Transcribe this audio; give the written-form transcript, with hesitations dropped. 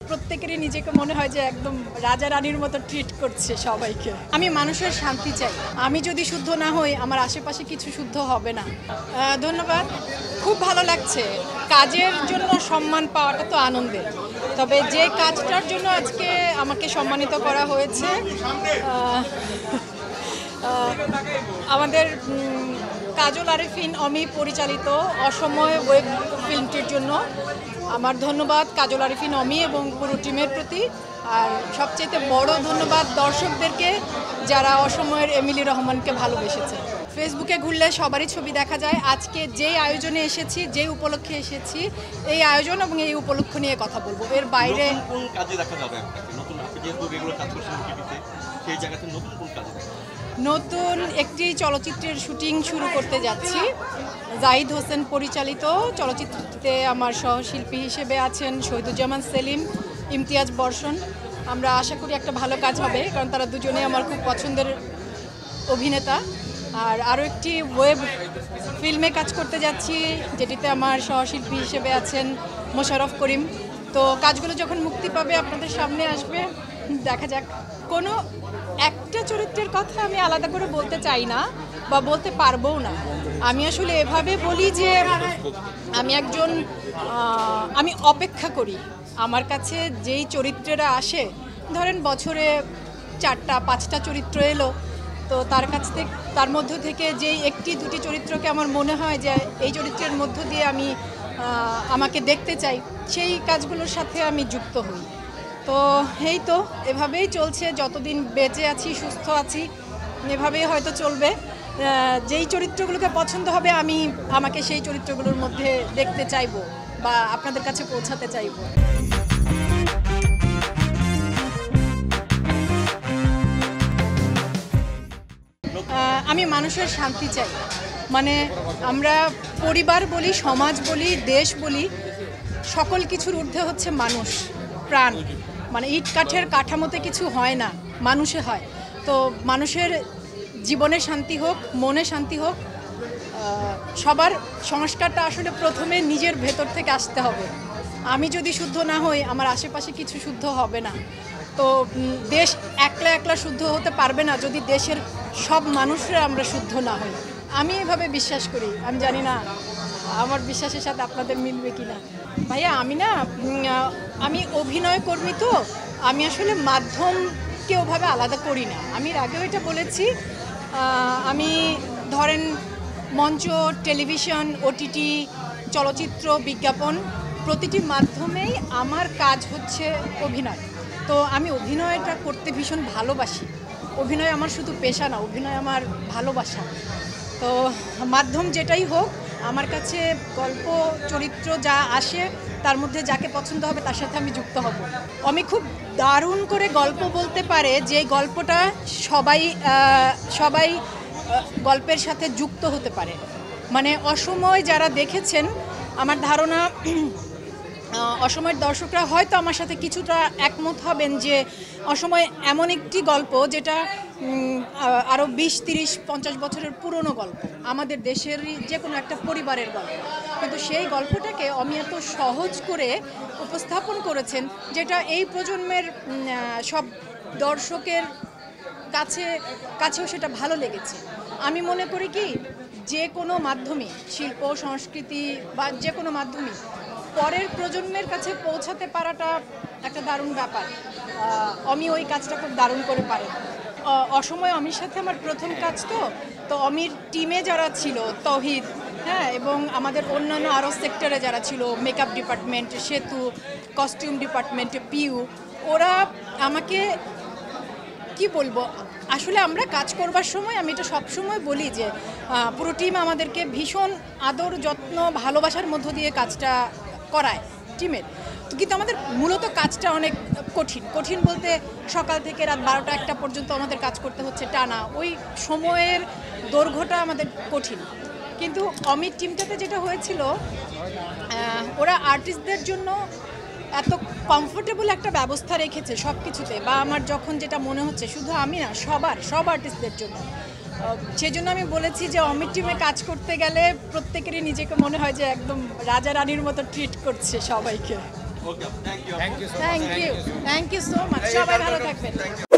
প্রত্যেকেরই নিজেকে মনে হয় যে একদম রাজা রানীর মতো ট্রিট করছে সবাইকে। আমি মানুষের শান্তি চাই। আমি যদি শুদ্ধ না হই আমার আশেপাশে কিছু শুদ্ধ হবে না। ধন্যবাদ। খুব ভালো লাগছে। কাজের জন্য সম্মান পাওয়াটা তো আনন্দের, তবে যে কাজটার জন্য আজকে আমাকে সম্মানিত করা হয়েছে আমাদের কাজল আরেফিন অমি পরিচালিত অসময় ওয়েব ফিল্মটির জন্য আমার ধন্যবাদ কাজল আরেফিন অমি এবং পুরো টিমের প্রতি। আর সবচেয়ে বড় ধন্যবাদ দর্শকদেরকে যারা অসময়ের এমিলি রহমানকে ভালোবেসেছে। ফেসবুকে ঘুরলে সবারই ছবি দেখা যায়। আজকে যেই আয়োজনে এসেছি, যেই উপলক্ষে এসেছি, এই আয়োজন এবং এই উপলক্ষ নিয়ে কথা বলবো। এর বাইরে কোন কাজে দেখা যাবে নতুন যেগুলো কাজ করছেন টিভিতে, সেই জায়গাতে নতুন কোন কাজে নতুন একটি চলচ্চিত্রের শুটিং শুরু করতে যাচ্ছি। জাহিদ হোসেন পরিচালিত চলচ্চিত্রটিতে আমার সহশিল্পী হিসেবে আছেন শহীদুজ্জামান সেলিম, ইমতিয়াজ বর্ষণ। আমরা আশা করি একটা ভালো কাজ হবে, কারণ তারা দুজনেই আমার খুব পছন্দের অভিনেতা। আর আরও একটি ওয়েব ফিল্মে কাজ করতে যাচ্ছি, যেটিতে আমার সহশিল্পী হিসেবে আছেন মোশাররফ করিম। তো কাজগুলো যখন মুক্তি পাবে আপনাদের সামনে আসবে, দেখা যাক। কোনো একটা চরিত্রের কথা আমি আলাদা করে বলতে চাই না বা বলতে পারবও না। আমি আসলে এভাবে বলি যে আমি অপেক্ষা করি। আমার কাছে যেই চরিত্রেরা আসে, ধরেন বছরে 4-5টা চরিত্র এলো, তো তার মধ্য থেকে যেই 1-2টি চরিত্রকে আমার মনে হয় যে এই চরিত্রের মধ্য দিয়ে আমাকে দেখতে চাই, সেই কাজগুলোর সাথে আমি যুক্ত হই। তো এই তো এভাবেই চলছে, যতদিন বেঁচে আছি, সুস্থ আছি, এভাবেই হয়তো চলবে। যেই চরিত্রগুলোকে পছন্দ হবে আমাকে সেই চরিত্রগুলোর মধ্যে দেখতে চাইবো বা আপনাদের কাছে পৌঁছাতে চাইবো। আমি মানুষের শান্তি চাই। মানে আমরা পরিবার বলি, সমাজ বলি, দেশ বলি, সকল কিছুর ঊর্ধ্বে হচ্ছে মানুষ, প্রাণ। মানে ইট কাঠের কাঠামোতে কিছু হয় না, মানুষে হয়। তো মানুষের জীবনে শান্তি হোক, মনে শান্তি হোক, সবার সংস্কারটা আসলে প্রথমে নিজের ভেতর থেকে আসতে হবে। আমি যদি শুদ্ধ না হই আমার আশেপাশে কিছু শুদ্ধ হবে না। তো দেশ একলা একলা শুদ্ধ হতে পারবে না যদি দেশের সব মানুষরা আমরা শুদ্ধ না হই। আমি এভাবে বিশ্বাস করি। আমি জানি না আমার বিশ্বাসের সাথে আপনাদের মিলবে কি না। ভাইয়া আমি অভিনয় কর্মী, তো আমি আসলে মাধ্যমকে ওভাবে আলাদা করি না। আমি এর আগেও এটা বলেছি, আমি ধরেন মঞ্চ, টেলিভিশন, ওটিটি, চলচ্চিত্র, বিজ্ঞাপন, প্রতিটি মাধ্যমেই আমার কাজ হচ্ছে অভিনয়। তো আমি অভিনয়টা করতে ভীষণ ভালোবাসি। অভিনয় আমার শুধু পেশা না, অভিনয় আমার ভালোবাসা। তো মাধ্যম যেটাই হোক, আমার কাছে গল্প, চরিত্র যা আসে তার মধ্যে যাকে পছন্দ হবে তার সাথে আমি যুক্ত হব। আমি খুব দারুণ করে গল্প বলতে পারে যে গল্পটা সবাই গল্পের সাথে যুক্ত হতে পারে। মানে অসময় যারা দেখেছেন, আমার ধারণা অসময়ের দর্শকরা হয়তো আমার সাথে কিছুটা একমত হবেন যে অসময় এমন একটি গল্প যেটা আরও 20-30-50 বছরের পুরনো গল্প, আমাদের দেশেরই যে কোনো একটা পরিবারের গল্প। কিন্তু সেই গল্পটাকে আমি এত সহজ করে উপস্থাপন করেছেন যেটা এই প্রজন্মের সব দর্শকের কাছেও সেটা ভালো লেগেছে। আমি মনে করি কি, যে কোনো মাধ্যমে, শিল্প, সংস্কৃতি বা যে কোনো মাধ্যমে পরের প্রজন্মের কাছে পৌঁছাতে পারাটা একটা দারুণ ব্যাপার। আমি ওই কাজটা খুব দারুণ করে পারে। অসময় অমির সাথে আমার প্রথম কাজ, তো অমির টিমে যারা ছিল, তৌহিদ, হ্যাঁ, এবং আমাদের অন্যান্য আরও সেক্টরে যারা ছিল, মেকআপ ডিপার্টমেন্ট, সেতু, কস্টিউম ডিপার্টমেন্টে পিউ, ওরা আমাকে কি বলবো, আসলে আমরা কাজ করবার সময় আমি এটা সবসময় বলি যে পুরো টিম আমাদেরকে ভীষণ আদর, যত্ন, ভালোবাসার মধ্য দিয়ে কাজটা করায় টিমের। কিন্তু আমাদের মূলত কাজটা অনেক কঠিন বলতে সকাল থেকে রাত 12টা-1টা পর্যন্ত আমাদের কাজ করতে হচ্ছে টানা। ওই সময়ের দৈর্ঘ্যটা আমাদের কঠিন। কিন্তু অমির টিমটাতে যেটা হয়েছিল, ওরা আর্টিস্টদের জন্য এত কমফোর্টেবল একটা ব্যবস্থা রেখেছে সব কিছুতে, বা আমার যখন যেটা মনে হচ্ছে, শুধু আমি না, সব আর্টিস্টদের জন্য। সেজন্য আমি বলেছি যে অমির টিমে কাজ করতে গেলে প্রত্যেকেরই নিজেকে মনে হয় যে একদম রাজা রানীর মতো ট্রিট করছে সবাইকে। Okay thank you thank you thank you so much, সবাই ভালো থাকবেন।